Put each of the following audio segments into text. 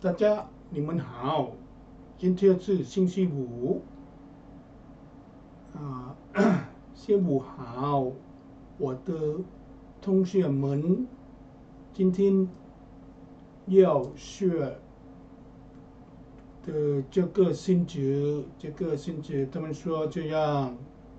大家你们好，今天是星期五啊，星期五好，我的同学们，今天要学的这个星期，他们说这样，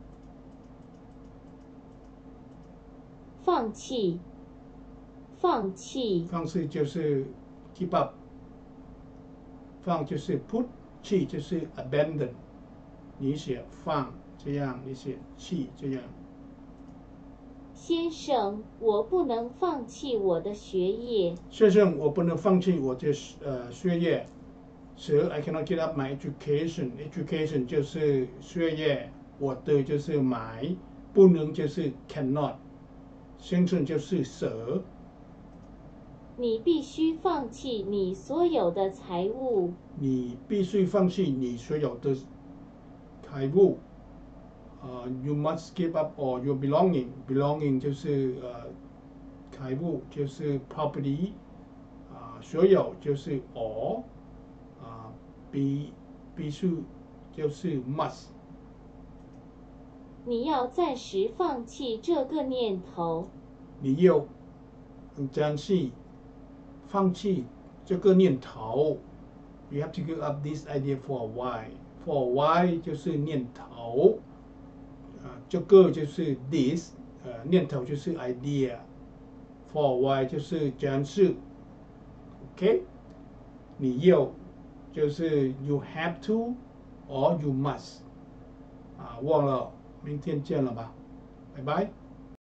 放弃，放弃， 放弃就是 give up， 放就是 put， 弃就是 abandon。你写放这样，你写弃这样。 先生，我不能放弃我的学业。 先生，我不能放弃我的学业。So I cannot give up my education. Education 就是学业，我的就是 my， 不能就是 cannot。先生就是 Sir。 你必须放弃你所有的财物。 你必须放弃你所有的财物。You must give up all your belonging. Belonging 就是财物，就是 property。所有就是 all。必须就是 must。 你要暂时放弃这个念头。 你要暂时放弃这个念头。You have to give up this idea for a while. For a while 就是念头。这个就是 this， 念头就是 idea。For a while 就是暂时。OK， 你要就是 you have to or you must。忘了，明天见了吧，拜拜。